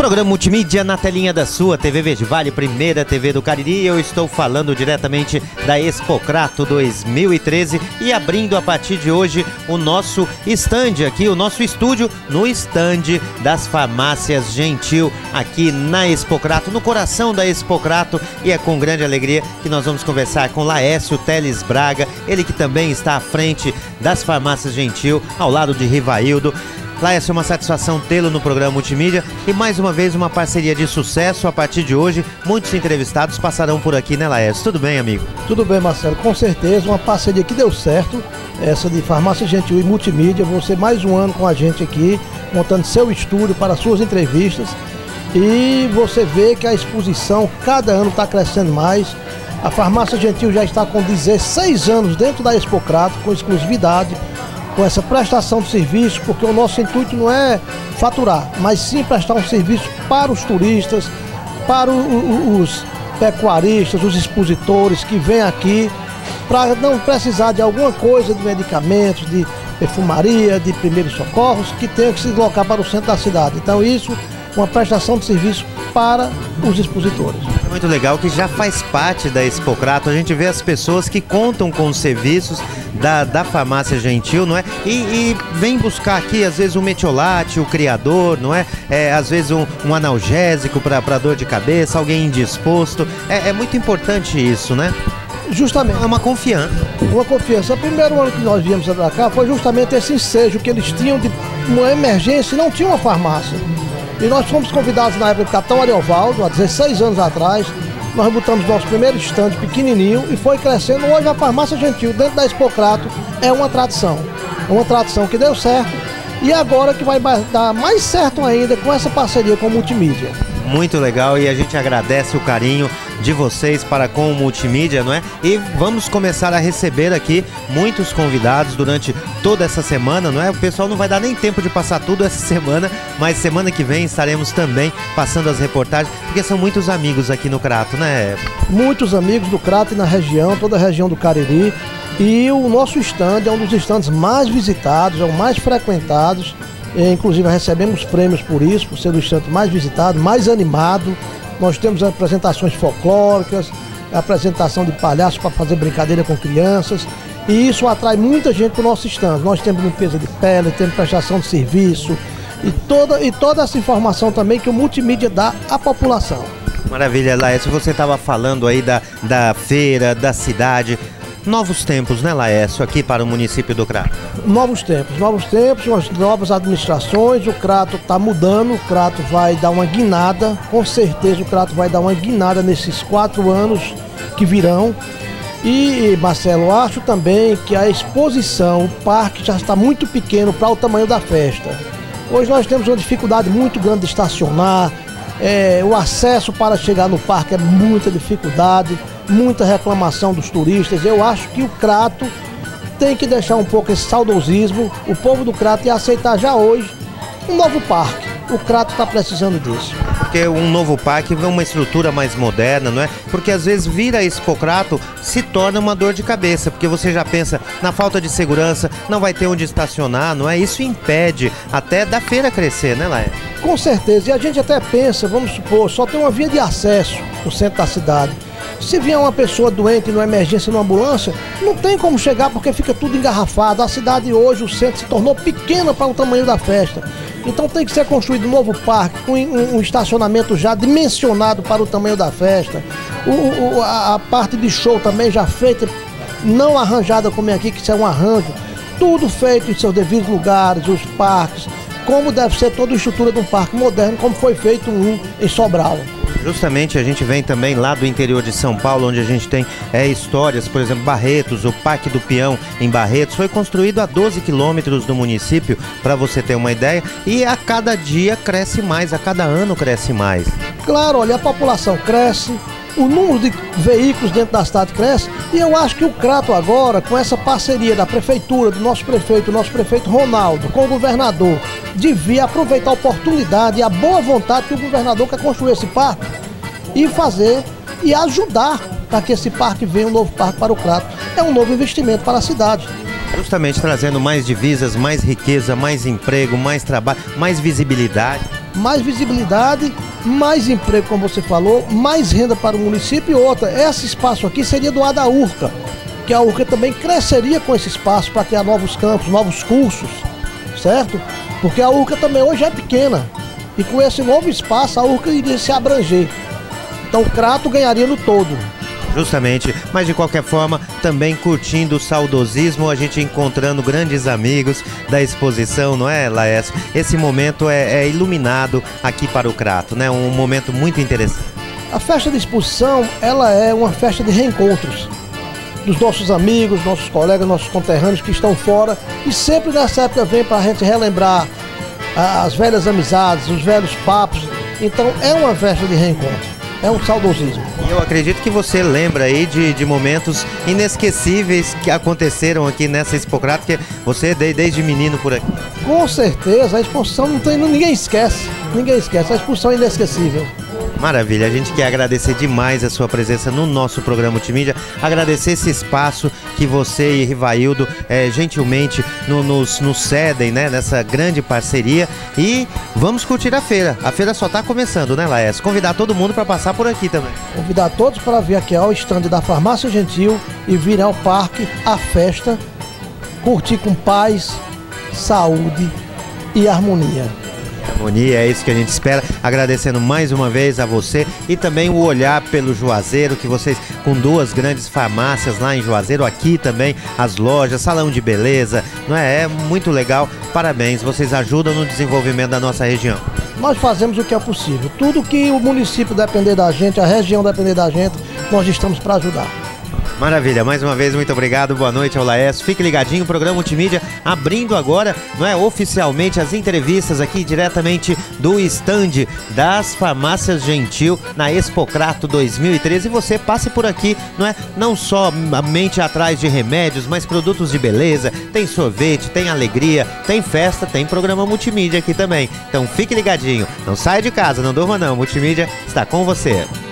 Programa Multimídia na telinha da sua TV Verde Vale, primeira TV do Cariri. Eu estou falando diretamente da Expocrato 2013 e abrindo a partir de hoje o nosso stand aqui, o nosso estúdio no stand das Farmácias Gentil, aqui na Expocrato, no coração da Expocrato. E é com grande alegria que nós vamos conversar com Laércio Teles Braga, ele que também está à frente das Farmácias Gentil, ao lado de Rivaildo. Laércio, é uma satisfação tê-lo no programa Multimídia e mais uma vez uma parceria de sucesso. A partir de hoje, muitos entrevistados passarão por aqui, né, Laércio? Tudo bem, amigo? Tudo bem, Marcelo, com certeza, uma parceria que deu certo, essa de Farmácia Gentil e Multimídia. Você mais um ano com a gente aqui, montando seu estúdio para suas entrevistas, e você vê que a exposição cada ano está crescendo mais. A Farmácia Gentil já está com 16 anos dentro da Expocrato, com exclusividade, com essa prestação de serviço, porque o nosso intuito não é faturar, mas sim prestar um serviço para os turistas, para os pecuaristas, os expositores que vêm aqui, para não precisar de alguma coisa, de medicamentos, de perfumaria, de primeiros socorros, que tenham que se deslocar para o centro da cidade. Então isso, uma prestação de serviço para os expositores. É muito legal que já faz parte da Expocrato, a gente vê as pessoas que contam com os serviços da Farmácia Gentil, não é? E vem buscar aqui, às vezes, um metiolate, o criador, não é? Às vezes um analgésico para dor de cabeça, alguém indisposto. É muito importante isso, né? Justamente. É uma confiança. Uma confiança. O primeiro ano que nós viemos para cá foi justamente esse ensejo que eles tinham de uma emergência e não tinha uma farmácia. E nós fomos convidados na época do Capitão Ariovaldo, há 16 anos atrás. Nós botamos nosso primeiro stand pequenininho e foi crescendo. Hoje a Farmácia Gentil, dentro da Expocrato, é uma tradição. É uma tradição que deu certo e agora que vai dar mais certo ainda com essa parceria com o Multimídia. Muito legal, e a gente agradece o carinho de vocês para com o Multimídia, não é? E vamos começar a receber aqui muitos convidados durante toda essa semana, não é? O pessoal não vai dar nem tempo de passar tudo essa semana, mas semana que vem estaremos também passando as reportagens, porque são muitos amigos aqui no Crato, né? Muitos amigos do Crato e na região, toda a região do Cariri. E o nosso stand é um dos stands mais visitados, é o mais frequentados. Inclusive recebemos prêmios por isso, por ser o stand mais visitado, mais animado. Nós temos apresentações folclóricas, apresentação de palhaços para fazer brincadeira com crianças, e isso atrai muita gente para o nosso stand. Nós temos limpeza de pele, temos prestação de serviço e toda essa informação também que o Multimídia dá à população. Maravilha, Laércio, você estava falando aí da feira, da cidade. Novos tempos, né, Laércio, aqui para o município do Crato? Novos tempos, umas novas administrações. O Crato está mudando, o Crato vai dar uma guinada, com certeza o Crato vai dar uma guinada nesses 4 anos que virão. E, Marcelo, acho também que a exposição, o parque já está muito pequeno para o tamanho da festa. Hoje nós temos uma dificuldade muito grande de estacionar, o acesso para chegar no parque é muita dificuldade, muita reclamação dos turistas. Eu acho que o Crato tem que deixar um pouco esse saudosismo, o povo do Crato, e aceitar já hoje um novo parque. O Crato está precisando disso. Porque um novo parque vê uma estrutura mais moderna, não é? Porque às vezes vir a Expocrato se torna uma dor de cabeça, porque você já pensa na falta de segurança, não vai ter onde estacionar, não é? Isso impede até da feira crescer, né, Laé? Com certeza, e a gente até pensa, vamos supor, só tem uma via de acesso no centro da cidade. Se vier uma pessoa doente numa emergência, numa ambulância, não tem como chegar porque fica tudo engarrafado. A cidade hoje, o centro se tornou pequeno para o tamanho da festa. Então tem que ser construído um novo parque, com um estacionamento já dimensionado para o tamanho da festa. A parte de show também já feita, não arranjada como é aqui, que isso é um arranjo. Tudo feito em seus devidos lugares, os parques, como deve ser toda a estrutura de um parque moderno, como foi feito em Sobral. Justamente a gente vem também lá do interior de São Paulo, onde a gente tem histórias, por exemplo, Barretos, o Parque do Peão em Barretos, foi construído a 12 quilômetros do município, para você ter uma ideia, e a cada dia cresce mais, a cada ano cresce mais. Claro, olha, a população cresce, o número de veículos dentro da cidade cresce, e eu acho que o Crato agora, com essa parceria da prefeitura, do nosso prefeito Ronaldo, com o governador, devia aproveitar a oportunidade e a boa vontade que o governador quer construir esse parque e fazer e ajudar para que esse parque venha, um novo parque para o Crato. É um novo investimento para a cidade. Justamente trazendo mais divisas, mais riqueza, mais emprego, mais trabalho, mais visibilidade. mais visibilidade, mais emprego, como você falou, mais renda para o município. E outra, esse espaço aqui seria doado à URCA, que a URCA também cresceria com esse espaço para criar novos campos, novos cursos, certo? Porque a URCA também hoje é pequena, e com esse novo espaço a URCA iria se abranger. Então o Crato ganharia no todo. Justamente, mas de qualquer forma, também curtindo o saudosismo, a gente encontrando grandes amigos da exposição, não é, Laércio? Esse momento é iluminado aqui para o Crato, né? Um momento muito interessante. A festa de exposição, ela é uma festa de reencontros dos nossos amigos, nossos colegas, nossos conterrâneos que estão fora, e sempre nessa época vem para a gente relembrar as velhas amizades, os velhos papos. Então é uma festa de reencontro. É um saudosismo. E eu acredito que você lembra aí de momentos inesquecíveis que aconteceram aqui nessa Expocrato, que você desde menino por aqui. Com certeza, a exposição ninguém esquece. Ninguém esquece, a exposição é inesquecível. Maravilha, a gente quer agradecer demais a sua presença no nosso programa Multimídia, agradecer esse espaço que você e Rivaildo gentilmente nos cedem, né, nessa grande parceria, e vamos curtir a feira. A feira só está começando, né, Laércio? Convidar todo mundo para passar por aqui também. Convidar todos para vir aqui ao estande da Farmácia Gentil e vir ao parque, à festa, curtir com paz, saúde e harmonia. Harmonia, é isso que a gente espera. Agradecendo mais uma vez a você e também o olhar pelo Juazeiro, que vocês, com duas grandes farmácias lá em Juazeiro, aqui também as lojas, salão de beleza, não é? É muito legal. Parabéns, vocês ajudam no desenvolvimento da nossa região. Nós fazemos o que é possível. Tudo que o município depender da gente, a região depender da gente, nós estamos para ajudar. Maravilha, mais uma vez, muito obrigado, boa noite ao Laércio. Fique ligadinho, o programa Multimídia abrindo agora, não é, oficialmente as entrevistas aqui diretamente do estande das Farmácias Gentil na Expocrato 2013. E você passe por aqui, não é, não somente atrás de remédios, mas produtos de beleza, tem sorvete, tem alegria, tem festa, tem programa Multimídia aqui também. Então fique ligadinho, não saia de casa, não durma não, Multimídia está com você.